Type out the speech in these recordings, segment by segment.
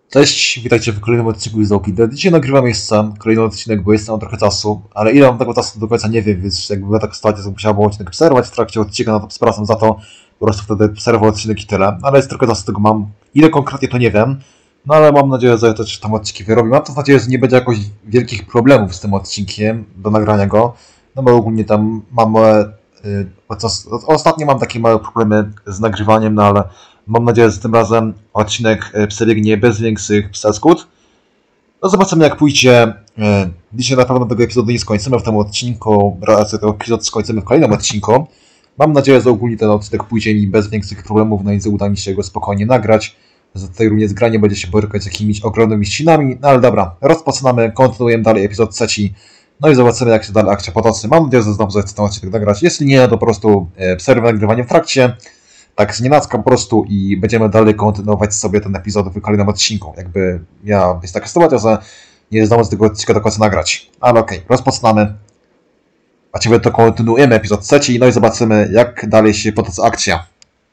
Cześć, witajcie w kolejnym odcinku z Walking Dead. Dzisiaj nagrywam jeszcze kolejny odcinek, bo jest tam trochę czasu, ale ile mam tego czasu do końca nie wiem, więc jakby tak sytuacja, to musiałem odcinek przerwać w trakcie odcinka, no to przepraszam za to, po prostu wtedy przerwał odcinek i tyle, ale jest trochę czasu, tego mam. Ile konkretnie to nie wiem, no ale mam nadzieję, że też tam odcinki wyrobię. Mam to nadzieję, że nie będzie jakoś wielkich problemów z tym odcinkiem do nagrania go, no bo ogólnie tam mam ostatnio mam takie małe problemy z nagrywaniem, no ale mam nadzieję, że tym razem odcinek przebiegnie bez większych przeszkód. No zobaczymy jak pójdzie. Dzisiaj na pewno tego epizodu nie skończymy w tym odcinku, raczej tego epizod skończymy w kolejnym odcinku. Mam nadzieję, że ogólnie ten odcinek pójdzie mi bez większych problemów, no i że uda mi się go spokojnie nagrać. Że tutaj również gra nie będzie się borykać z jakimiś ogromnymi ścinami, no ale dobra, rozpoczynamy, kontynuujemy dalej epizod trzeci. No i zobaczymy jak się dalej akcja potoczy. Mam nadzieję, że znowu chcę ten odcinek nagrać. Jeśli nie, to po prostu przerwę nagrywanie w trakcie. Tak znienacka po prostu i będziemy dalej kontynuować sobie ten epizod w kolejnym odcinku. Jakby jest taka sytuacja, że nie zdążę z tego odcinka do końca nagrać. Ale okej, rozpoczynamy. Właściwie to kontynuujemy epizod trzeci, no i zobaczymy jak dalej się potoczy akcja.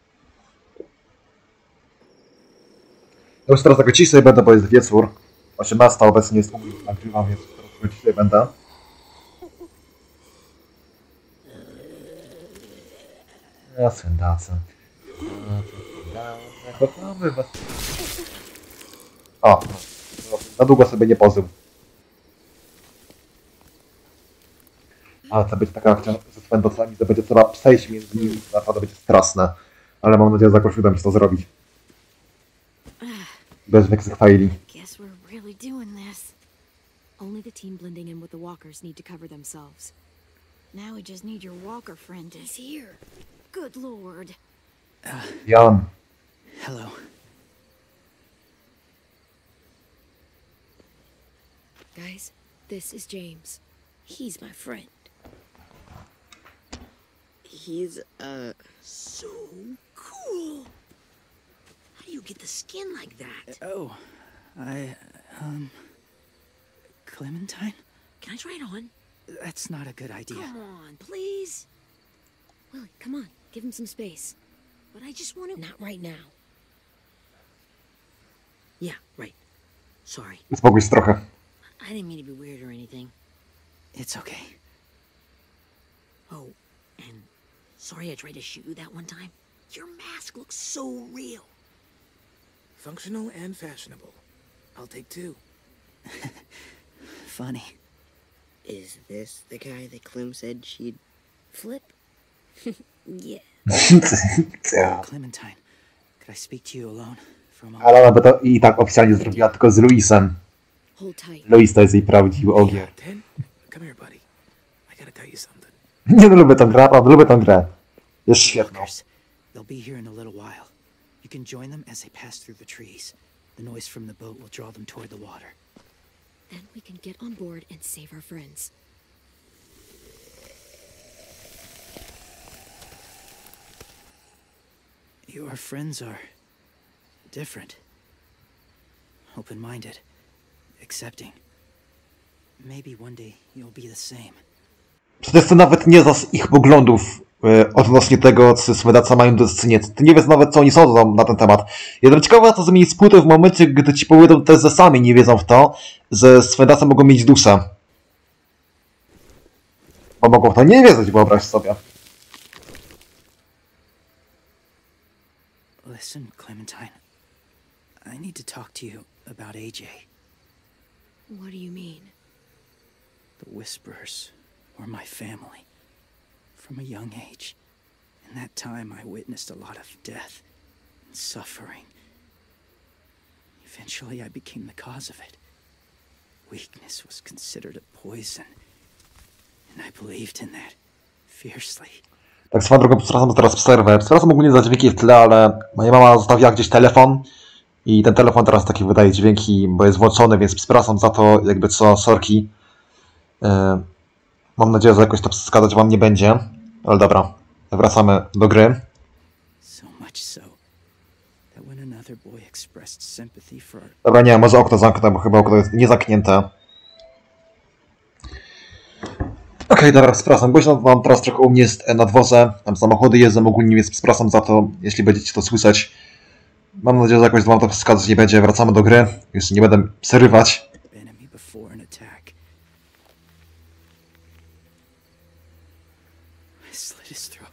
Ja już teraz tak ciszej będę, bo jest wieczór. 18 obecnie jest nagrywam, więc teraz ciszej będę. Ja sędacy. Kochamy was. O, na długo sobie nie pozwól. Ale to będzie taka akcja ze swędocami, że będzie trzeba przejść między nimi, naprawdę będzie straszne. Ale mam nadzieję, że jakoś uda mi się to zrobić. Bez większych faili. Guess we're really doing this. Only the team blending in with the walkers need to cover themselves. Now we just need your walker friend. He's here. Good lord. Jan. Hello. Guys, this is James. He's my friend. He's, so cool. How do you get the skin like that? Oh, Clementine? Can I try it on? That's not a good idea. Come on, please. Willie, come on. Give him some space. But I just want to... Not right now. Yeah, right. Sorry. Uspokój się trochę. I didn't mean to be weird or anything. It's okay. Oh, and sorry I tried to shoot you that one time. Your mask looks so real. Functional and fashionable. I'll take two. Funny. Is this the guy that Clem said she'd flip? Yeah. Clementine, could I speak to you alone for a moment? Ale ona by to i tak oficjalnie zrobiła tylko z Luisem. Hold tight. Luis to jest jej prawdziwy ogier. Ten? Come here, buddy. I gotta tell you something. Nie no, lubię tę grę, naprawdę lubię tę grę. Jest świetna. Walkers, they'll be here in a little while. You can join them as they pass through the trees. The noise from the boat will draw them toward the water. Then we can get on board and save our friends. Your friends are different. Open-minded. Accepting. Maybe one day you'll be the same. Przecież to nawet nie z ich poglądów odnośnie tego, czy Smedaca mają dusy, nie. Ty nie wiesz nawet, co oni sądzą na ten temat. Jestem ciekawa, co zmieni spłytę w momencie, gdy ci powiedzą też, że sami nie wiedzą w to, że Smedaca mogą mieć duszę. Bo mogą w to nie wierzyć, wyobraź sobie. Listen, Clementine. I need to talk to you about AJ. What do you mean? The Whisperers were my family. From a young age. In that time, I witnessed a lot of death and suffering. Eventually, I became the cause of it. Weakness was considered a poison. And I believed in that fiercely. Tak swoją drogą, przepraszam teraz przerwę. Przepraszam ogólnie za dźwięki w tle, ale moja mama zostawiła gdzieś telefon i ten telefon teraz taki wydaje dźwięki, bo jest włączony, więc przepraszam za to, jakby co, sorki. Mam nadzieję, że jakoś to przeszkadzać wam nie będzie. Ale dobra, wracamy do gry. So much so that when another boy expressed sympathy for our... Dobra, nie, może okno zamknę, bo chyba okno jest niezamknięte. Okej, dobra, przepraszam, bo mam teraz trochę u mnie jest na dworze, tam samochody jeżdżą ogólnie, więc przepraszam za to, jeśli będziecie to słyszeć. Mam nadzieję, że jakoś wam to wskazać nie będzie. Wracamy do gry. Już nie będę przerywać. Enemy before an attack. I slit his throat.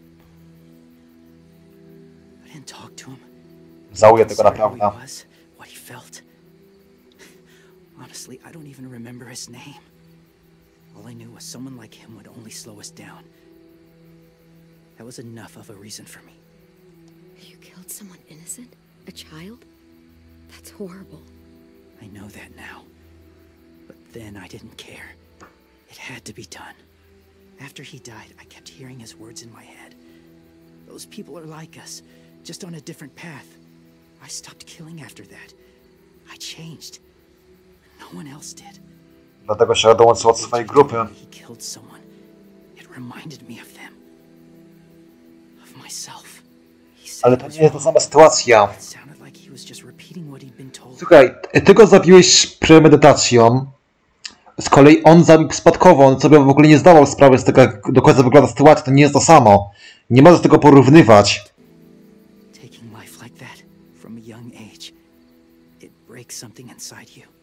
I didn't talk to him. Żałuję tego Sorry who naprawdę. he was, what he felt. Honestly, I don't even remember his name. All I knew was someone like him would only slow us down. That was enough of a reason for me. You killed someone innocent? A child? That's horrible. I know that now. But then I didn't care. It had to be done. After he died, I kept hearing his words in my head. Those people are like us, just on a different path. I stopped killing after that. I changed. No one else did. Dlatego się dołączył od swojej grupy. He killed someone. It reminded me of them. Of myself. He said Ale it to was nie jest ta wrong. sama sytuacja. It sounded like he was just repeating what he'd been told. Słuchaj, ty go zabiłeś premedytacją. Z kolei on zabił przypadkowo. On sobie w ogóle nie zdawał sprawy z tego, jak do końca wygląda sytuacja. To nie jest to samo. Nie możesz tego porównywać. Taking life like that from a young age, it breaks something inside you.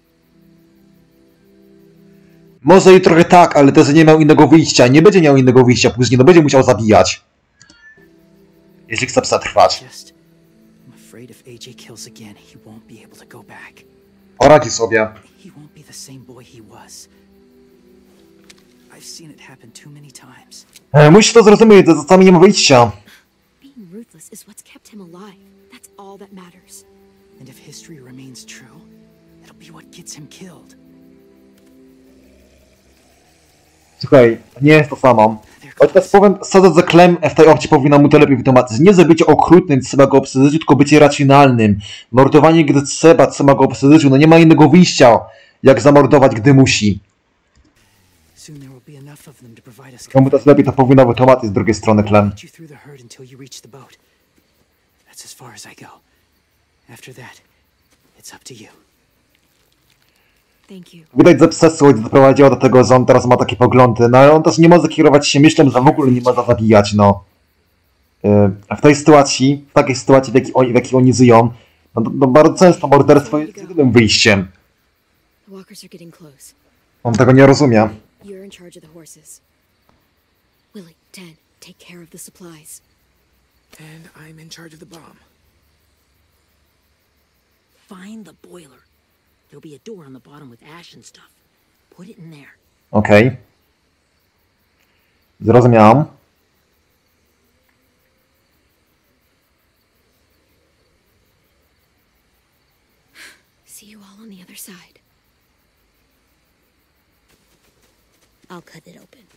Może i trochę tak, ale też nie miał innego wyjścia. Nie będzie miał innego wyjścia później. No będzie musiał zabijać. Jeśli chce przetrwać. Just, I'm afraid if AJ kills again, he won't be able to go back. Poradzi sobie. He won't be the same boy he was. I've seen it happen too many times. Musisz to zrozumieć, że czasami nie ma wyjścia. Being ruthless is what's kept him alive. That's all that matters. And if history remains true, it'll be what gets him killed. Słuchaj, nie jest to samo. Choć teraz powiem, szczerze, że Clem w tej opcji powinna mu to lepiej wytłumaczyć. Nie, że bycie okrutnym trzeba go obsedyć, tylko bycie racjonalnym. Mordowanie, gdy trzeba go obsedyć. No nie ma innego wyjścia, jak zamordować, gdy musi. Soon there will be enough of them to provide us Komu też lepiej to powinno wytłumaczyć z drugiej strony Clem. Get you through the herd until you reach the boat. That's as far as I go. After that, it's up to you. Thank you. Widać, że przesłość doprowadziła do tego, że on teraz ma takie poglądy, no ale on też nie może kierować się myślą, że w ogóle nie można zabijać, no. W tej sytuacji, w takiej sytuacji, w jakiej oni żyją, no bardzo często morderstwo jest jedynym wyjściem. The walkers are getting close. On tego nie rozumie. You're in charge of the horses. Willie, Dan, take care of the supplies. And I'm in charge of the bomb. Find the boiler. There'll be a door on the bottom with ash and stuff. Put it in there. Okej. Zrozumiałam. See you all on the other side. I'll cut it open.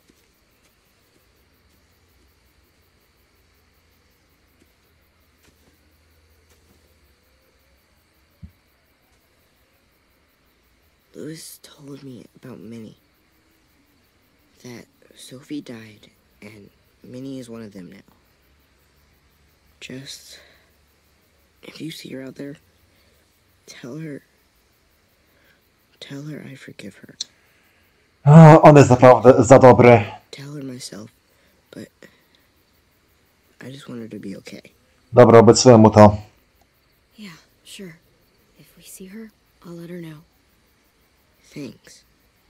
Louis told me about Minnie. That Sophie died, and Minnie is one of them now. Just, if you see her out there, tell her I forgive her. On jest naprawdę za dobry. Tell her myself, but I just want her to be okay. Dobra, obiecuję mu to. Yeah, sure. If we see her, I'll let her know. Thanks.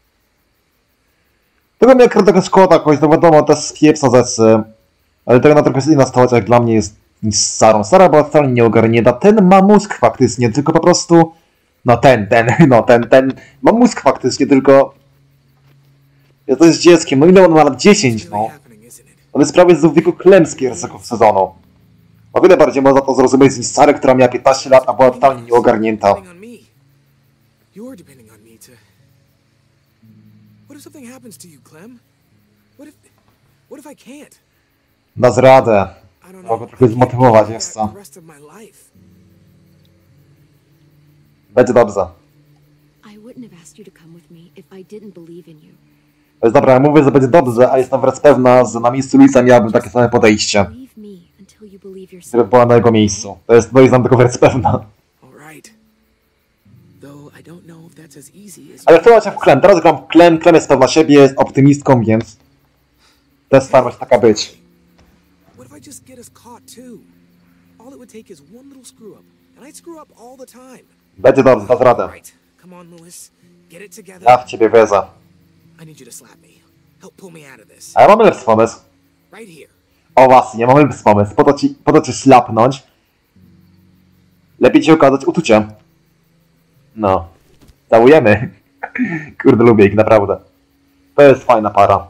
Tego mnie trochę szkoda, jakoś, no wiadomo, też spieprza rzeczy. Ale to na trochę jest inna sytuacja, jak dla mnie jest niż z Sarą. Sara była wcale nieogarnięta. Ten ma mózg faktycznie, tylko po prostu... No ten ma mózg faktycznie, tylko... Ja to jest dzieckiem, no ile on ma lat? 10, no. Happening, isn't it? On jest prawie z wieku Clem z pierwszego sezonu. O wiele bardziej można to zrozumieć niż Sarę, która miała 15 lat, a była totalnie nieogarnięta. Depending on me. You're depending on me to... What if something happens to you, Clem? What if I can't? Dasz radę. I don't Mogę know. trochę zmotywować, wiesz co. The rest of my life. Będzie dobrze. I wouldn't have asked you to come with me if I didn't believe in you. To jest dobra, ja mówię, że będzie dobrze, a jestem wręcz pewna, że na miejscu Luisa miałabym takie same podejście, Believe me until you believe które yourself. była na jego miejscu. To jest, jestem tego wręcz pewna. All right. Though I don't know if that's as easy as... Ale w tym momencie w Clem. Teraz gram w Clem. Clem jest pewna siebie, jest optymistką, więc też staram się taka być. What if I just get us caught too? All it would take is one little screw up, and I screw up all the time. Będzie dobrze, dasz radę. Right, come on, Lewis. Get it together. Ja w ciebie wierzę. I need you to slap me. Help pull me out of this. A ja mam lepszy pomysł. Right here. O właśnie, mam lepszy pomysł. Po to cię ślapnąć. Lepiej ci okazać uczucie. No. Całujemy. Kurde, lubię ich, naprawdę. To jest fajna para.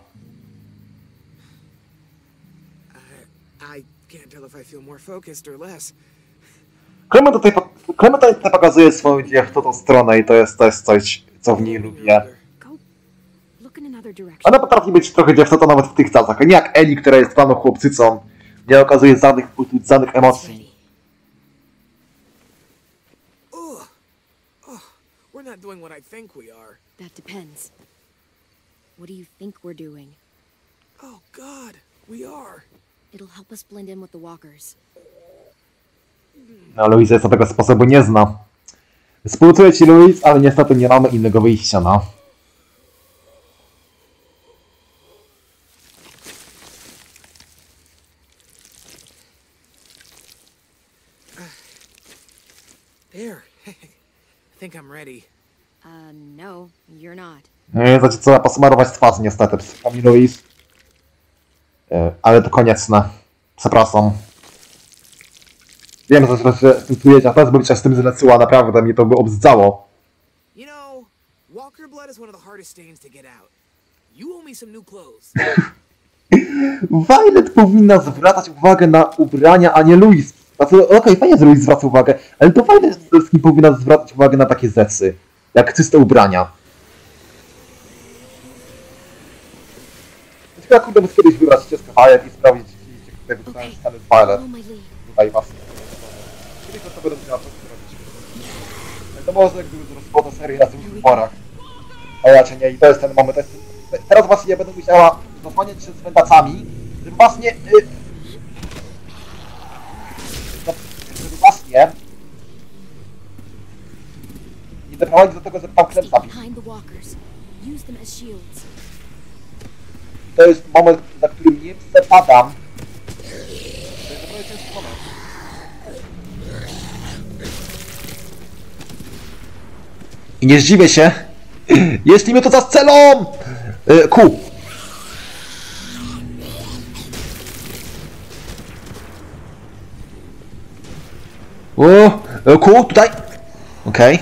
I can't tell if I feel more focused or less. Clement tutaj pokazuje swoją dziewczętą stronę i to jest coś, co w niej lubię. Go look in another direction. Ona potrafi być trochę dziewczętą nawet w tych czasach, a nie jak Ellie, która jest paną chłopcycą. Nie okazuje żadnych uczuć, żadnych emocji. Ugh. Oh, we're not doing what I think we are. That depends. What do you think we're doing? Oh God, we are. It'll help us blend in with the walkers. No, Louisa jeszcze tego sposobu nie zna. Współczuję ci, Louis, ale niestety nie mamy innego wyjścia, no. There. I think I'm ready. No, you're not. Znaczy, trzeba posmarować twarz niestety, przykro mi, Louis. Ale to konieczne. Przepraszam. Wiem, że stosujecie, a teraz bym się z tym zlecyła, naprawdę mnie to by obzdzało. You know, Walker blood is one of the hardest stains to get out. You owe me some new clothes. Violet powinna zwracać uwagę na ubrania, a nie Louis. Znaczy, okej, fajnie, że Louis zwraca uwagę, ale to Violet przede wszystkim powinna zwracać uwagę na takie rzeczy, jak czyste ubrania. Ciekawe, kurde, muszę kiedyś wybrać ścieżkę Violet i sprawdzić, gdzie tutaj wybrałem stany Violet. Follow my lead. Tutaj właśnie. Kiedyś to będę musiała coś zrobić. Ale to może, gdyby rozpoczął serię na tych wyborach. A ja cię nie, i to jest ten moment. Teraz właśnie ja będę musiała zasłaniać się cmentarzami, żeby właśnie... żeby właśnie... nie doprowadzić do tego, że pan Clem Stay zabił. behind the walkers. Use them as shields. To jest moment, na którym nie przepadam. To jest naprawdę ciężki moment. I nie zdziwię się, jeśli mnie to zastrzelą! Ku! Ku, tutaj! Okej.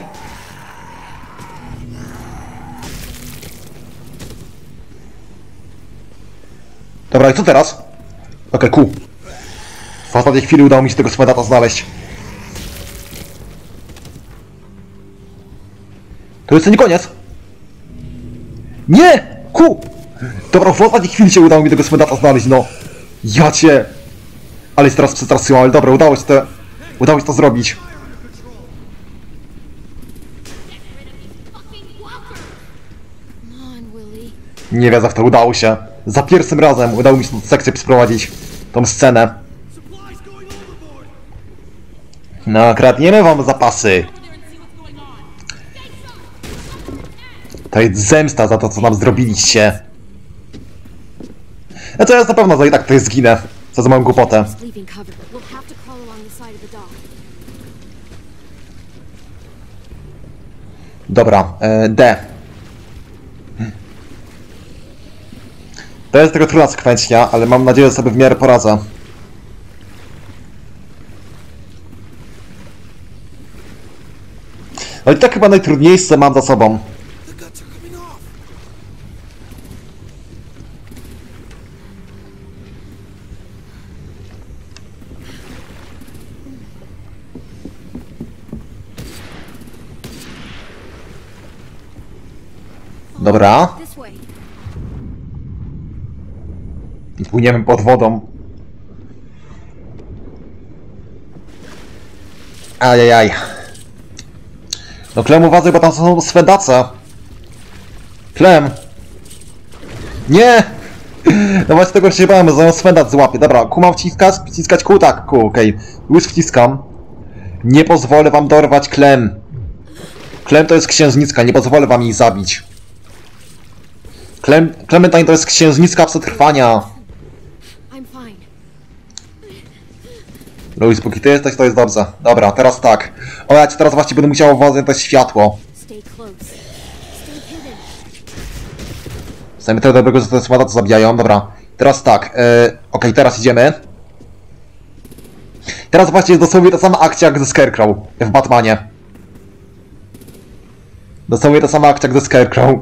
Dobra, i co teraz? Okej, ku. W ostatniej chwili udało mi się tego cmentarza znaleźć. To jeszcze nie koniec! Nie! Ku! Dobra, w ostatniej chwili się udało mi tego cmentarza znaleźć, no. Ja cię! Ale jest teraz przestraszyłem, ale dobra, udało się to zrobić. Come on, Willie. Nie wierzę w to, udało się. Za pierwszym razem udało mi się tą sekcję przeprowadzić. Tą scenę. No, kradniemy wam zapasy. To jest zemsta za to, co nam zrobiliście. No to ja na pewno i tak tutaj zginę. Co za małą głupotę. Leaving cover. We'll have to crawl along the side of the dock. Dobra, D. To jest tego trudna sekwencja, ale mam nadzieję, że sobie w miarę poradzę. No i tak chyba najtrudniejsze mam za sobą. The guts are coming off. Dobra. This way. I płyniemy pod wodą. Ajajaj. No Clem, uważaj, bo tam są swedace. Clem. Nie! No właśnie tego się bałem, że ją swedac złapie. Dobra, ku mam wciskać ku? Tak, ku, okej. Już wciskam. Nie pozwolę wam dorwać Clem. Clem to jest księżniczka, nie pozwolę wam jej zabić. Clementine to jest księżniczka przetrwania. I'm fine. Louis, póki ty jesteś, to jest dobrze. Dobra, teraz tak. O, ja ci teraz właśnie będę musiał uważać światło. Stay close. Stay hidden. Sami tyle dobrego, że te sładacy zabijają. Dobra, teraz tak. Okej, teraz idziemy. Teraz właśnie jest dosłownie ta sama akcja jak ze Scarecrow w Batmanie. Dosłownie ta sama akcja jak ze Scarecrow.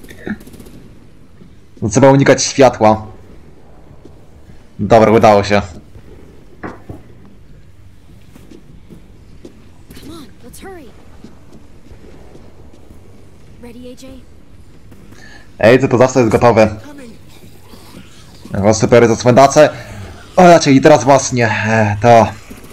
No, trzeba unikać światła. Dobra, udało się. Come on, let's hurry. Ready, AJ? Ej, to zawsze jest gotowe. Coming. O, super, to cmendace. O, raczej i teraz właśnie to...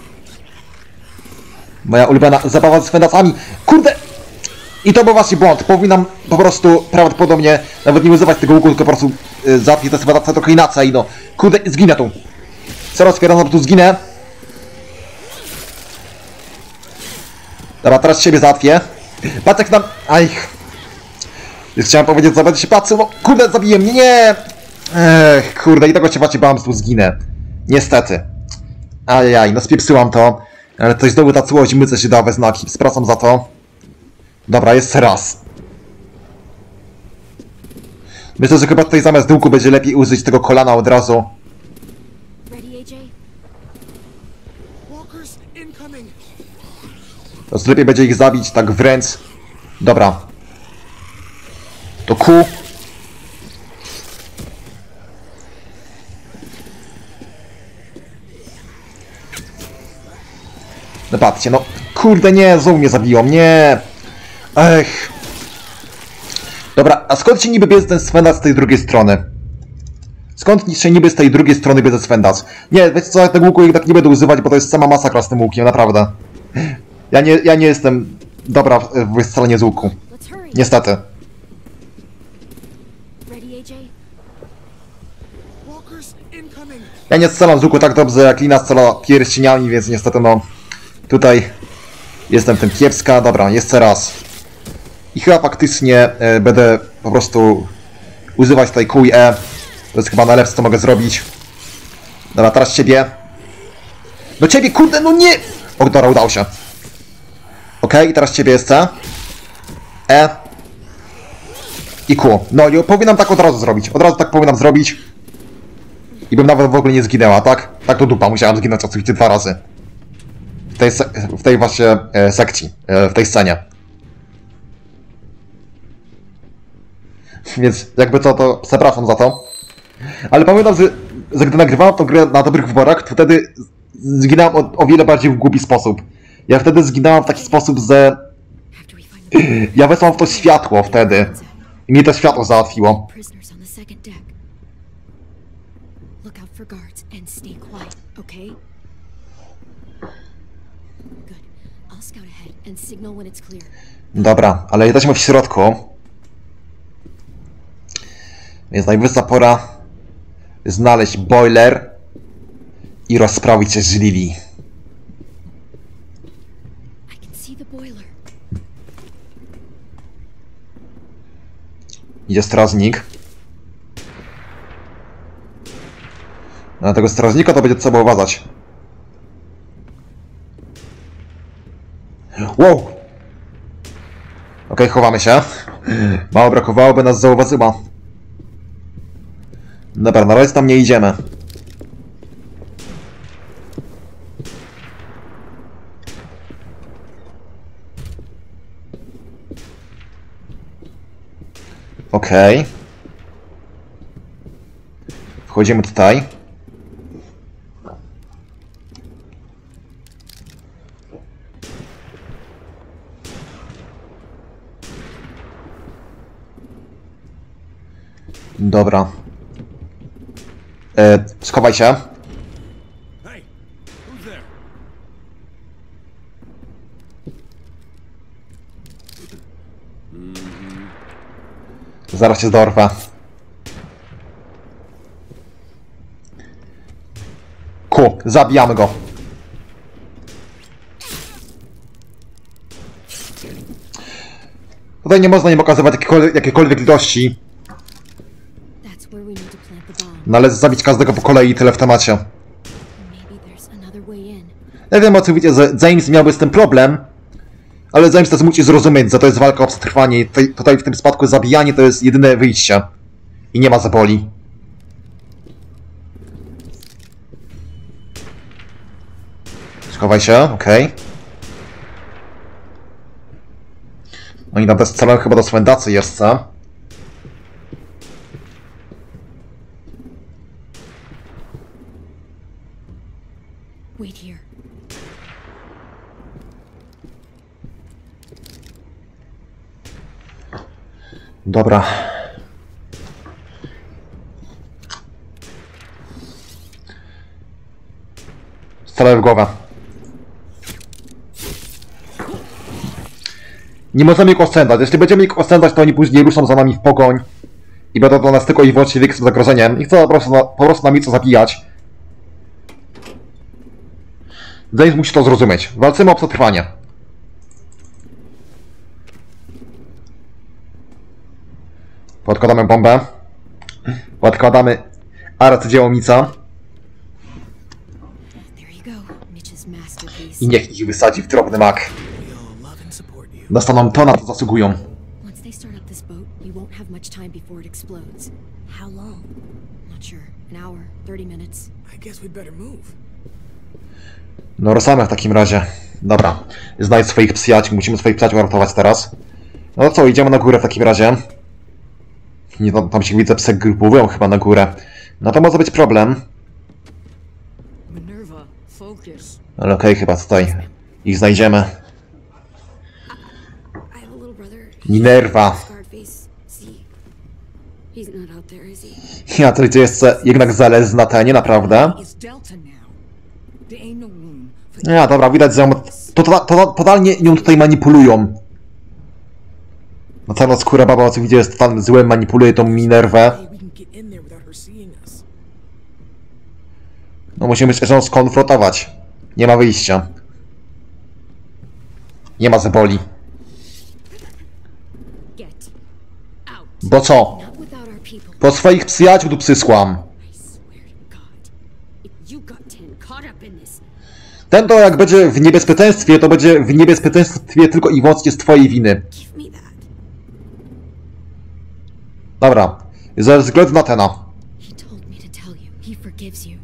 Moja ulubiona zabawa z cmendacami. Kurde! I to był właśnie błąd. Powinnam po prostu prawdopodobnie nawet nie używać tego łuku, tylko po prostu załatwić te cmendace trochę inaczej, no. Kurde, zginę tu. Coraz więcej tu zginę. Dobra, teraz siebie załatwię. Patrz jak nam... Aj. Już chciałem powiedzieć, że będę się patrzył, no kurde, zabiję mnie, nie! Ech, kurde, i tego się właśnie bałem, że tu zginę. Niestety. Ajajaj, no spiepsyłam to. Ale coś znowu ta cłość myce się da we znaki. Spracam za to. Dobra, jeszcze raz. Myślę, że chyba tutaj zamiast łuku będzie lepiej użyć tego kolana od razu. Ready, AJ? Walkers incoming. To lepiej będzie ich zabić tak wręcz. Dobra. To Q. No patrzcie, no kurde nie, znowu mnie zabiło, nie. Ech. Dobra, a skąd się niby bierze ten Svendac z tej drugiej strony? Skąd się niby z tej drugiej strony bierze Svendac? Nie, wiecie co, ja tego łuku tak nie będę używać, bo to jest sama masakra z tym łukiem, naprawdę. Ja nie jestem dobra w wystrzelaniu z łuku. Let's hurry. Niestety. Ready, AJ? Walkers incoming. Ja nie strzelam z łuku tak dobrze jak Lina strzela pierścieniami, więc niestety no... Tutaj jestem tym kiepska. Dobra, jeszcze raz. I chyba faktycznie będę po prostu używać tutaj Q i E. To jest chyba najlepsze, co mogę zrobić. Dobra, teraz ciebie. No ciebie, kurde, no nie! O, dobra, udało się. Okej, i teraz ciebie jeszcze. E. I Q. No i powinnam tak od razu zrobić. Od razu tak powinnam zrobić. I bym nawet w ogóle nie zginęła, tak? Tak to dupa, musiałem zginąć oczywiście 2 razy. W tej właśnie sekcji, w tej scenie. Więc jakby co, to przepraszam za to. Ale pamiętam, że gdy nagrywałem tą grę na dobrych wyborach, to wtedy zginąłem o wiele bardziej w głupi sposób. Ja wtedy zginąłem w taki sposób, że After we find the ja wesłam w to światło wtedy. I mnie to światło załatwiło. prisoners on the second deck. Look out for guards and stay quiet, okay? Good. I'll scout ahead and signal when it's clear. Dobra, ale jesteśmy w środku. Więc najwyższa pora znaleźć boiler i rozprawić się z Lily. I can see the boiler. Idzie strażnik. Na tego strażnika to będzie trzeba uważać. Wow! Okej, chowamy się. Mało brakowało, by nas zauważyła. Dobra, na razie tam nie idziemy. Okej. Wchodzimy tutaj. Dobra. Schowaj się. Hey, who's there? Zaraz cię zdorwę. Zabijamy go. Tutaj nie można im okazywać jakiejkolwiek ilości. That's where we need to plant the bomb. Należy zabić każdego po kolei i tyle w temacie. Maybe there's another way in. Ja wiem oczywiście, że James miałby z tym problem, ale James też musi zrozumieć, że to jest walka o przetrwanie i tutaj w tym przypadku zabijanie to jest jedyne wyjście. I nie ma zaboli. Schowaj się, okej. Oni tam też celują chyba do Swendacy jeszcze. Wait here. Dobra. Strzelaj w głowę. Nie możemy ich oszczędzać. Jeśli będziemy ich oszczędzać, to oni później ruszą za nami w pogoń i będą do nas tylko i wyłącznie większym zagrożeniem. I chcą po prostu nami co zabijać. James musi to zrozumieć. Walczymy o przetrwanie. Podkładamy bombę. Podkładamy arcydziełownica. There you go. Mitch's masterpiece. I niech ich wysadzi w drobny mak. We all love and support you. Dostaną to, na co zasługują. Once they start up this boat, you won't have much time before it explodes. How long? Not sure. An hour, 30 minutes. I guess we'd better move. No ruszamy w takim razie. Dobra. Znajdź swoich przyjaciół. Musimy swoich przyjaciół ratować teraz. No co, idziemy na górę w takim razie. Nie, tam się widzę, psy grupowują chyba na górę. No to może być problem. Minerva, focus. Ale okej, chyba tutaj ich znajdziemy. I have a little brother. Minerva. Scarred face. See? He's not out there, is he? Ja to gdzie jest jednak zależy na tenie, naprawdę. It's Delta now. There ain't no room for Ja, dobra, widać, że totalnie nią tutaj manipulują. No ta skóra baba oczywiście jest totalnym złem, manipuluje tą Minerwę. Hey, we can get in there without her seeing us. No musimy się z nią skonfrontować. Nie ma wyjścia. Nie ma zaboli. Get out. Bo co? Not without our people. Po swoich przyjaciół tu przysłam. I swear to God. If you got Ten caught up in this, Ten to jak będzie w niebezpieczeństwie, to będzie w niebezpieczeństwie tylko i wyłącznie z twojej winy. give me that. Dobra. Ze względu na Tena. He told me to tell you. He forgives you.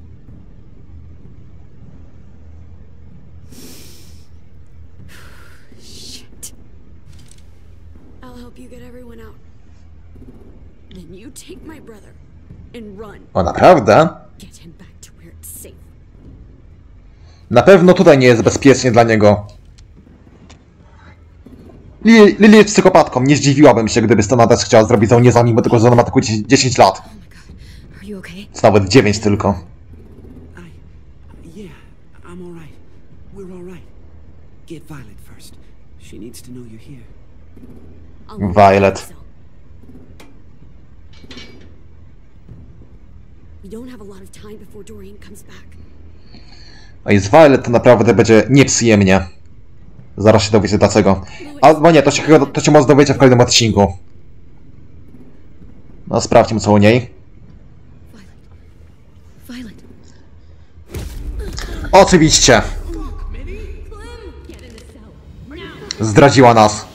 Shit. I'll help you get everyone out. Then you take my brother and run. O, naprawdę? Get him back to where it's safe. Na pewno tutaj nie jest bezpiecznie dla niego. Lily jest psychopatką, nie zdziwiłabym się, gdyby Stana też chciała zrobić żołnierza, mimo tego, że ona ma tylko 10 lat. Oh my God. Are you okay? Czy nawet 9 tylko. Yeah, I'm all right. We're all right. Get Violet first. She needs to know you're here. I'll leave Violet. you, so. We don't have a lot of time before Dorian comes back. A i z Violet to naprawdę będzie nieprzyjemnie. Zaraz się dowiecie dlaczego. Albo nie, to się może dowiecie w kolejnym odcinku. No sprawdźmy co u niej. Violet. Oczywiście! Zdradziła nas.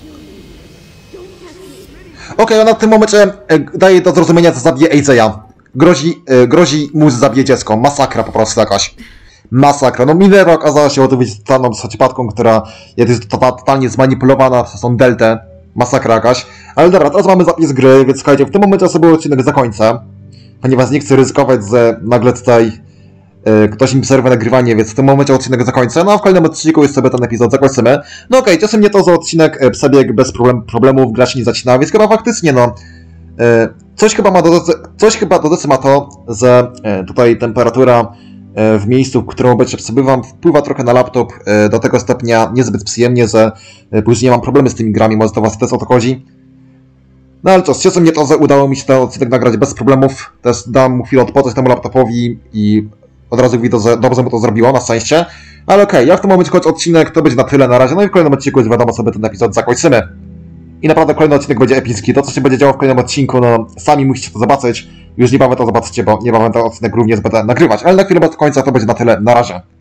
Okej, ona w tym momencie daje do zrozumienia, że zabije AJ'a. Grozi mu, że zabije dziecko. Masakra po prostu jakaś. Masakra. No Minerva okazała się oczywiście totalną socjopatką, która jest totalnie zmanipulowana przez tą Deltę. Masakra jakaś. Ale dobra, teraz mamy zapis gry, więc słuchajcie, w tym momencie sobie odcinek zakończę. Ponieważ nie chcę ryzykować, że nagle tutaj ktoś mi przerwie nagrywanie, więc w tym momencie odcinek zakończę. No a w kolejnym odcinku już sobie ten epizod zakończymy. No okej, cieszy mnie to, że odcinek przebiegł bez problemów, gra się nie zaczyna, więc chyba faktycznie no... Coś chyba do decy ma to, że tutaj temperatura w miejscu, w którym obecnie przebywam, wpływa trochę na laptop do tego stopnia niezbyt przyjemnie, że później mam problemy z tymi grami, może to was też o to chodzi. No ale cóż, cieszy mnie to, że udało mi się ten odcinek nagrać bez problemów. Też dam mu chwilę odpocząć temu laptopowi i od razu widzę, że dobrze mu to zrobiło, na szczęście. Ale okej, ja w tym momencie kończę odcinek, to będzie na tyle na razie, no i w kolejnym odcinku już wiadomo sobie ten epizod zakończymy. I naprawdę kolejny odcinek będzie epicki. To, co się będzie działo w kolejnym odcinku, no sami musicie to zobaczyć. Już niebawem to zobaczycie, bo niebawem ten odcinek również będę nagrywać. Ale na chwilę do końca to będzie na tyle. Na razie.